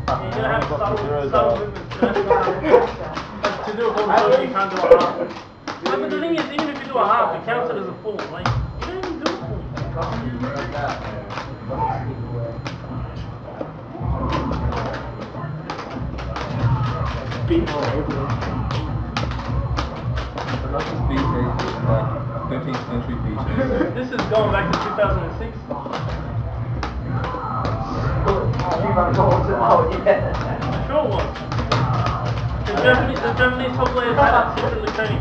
You're gonna have subtle movements. To do a full stroke, you can't do a half. But the thing is, even if you do a half, it counts it as a full. Like, you don't even do a full. Beat all over. That's just beach ages, like 15th century beaches. This is going back to 2006. Sure was. The Japanese top players had it secretly training.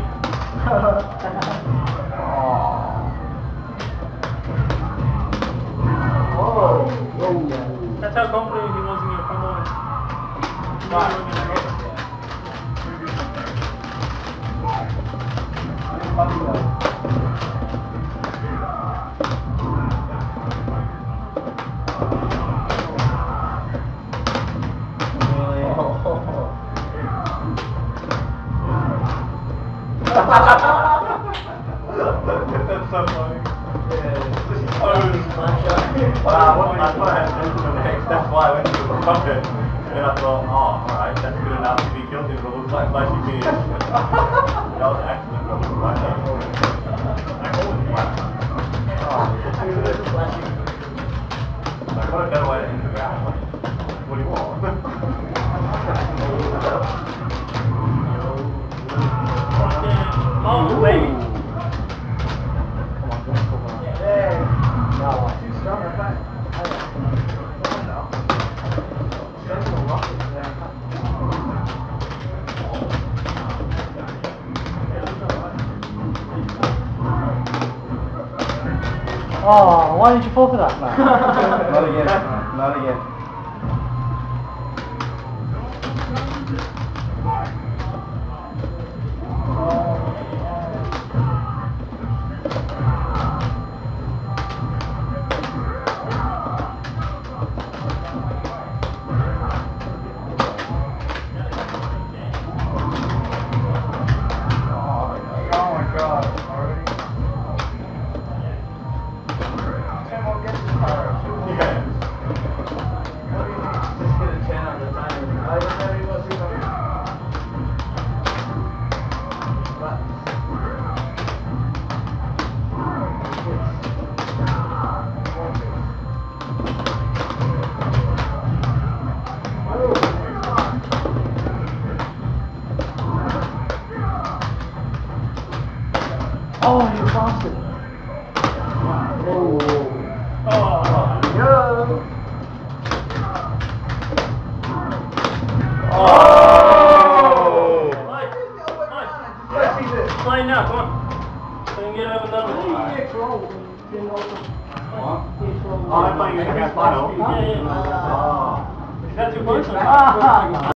That's how confident he was in your performance. That's so funny. That's why I went to the pocket. And I thought, oh, alright, that's good enough to be guilty, but it looks like flashy finish. That was an accident, probably right there. Like, what a better way to end the round. Like, what do you want? Oh, baby. Oh, why didn't you fall for that, man? Not again, not again. Oh, you bastard. Play now, come on. So you can get over that. Oh, I thought you were going to get final. Yeah. That's your question.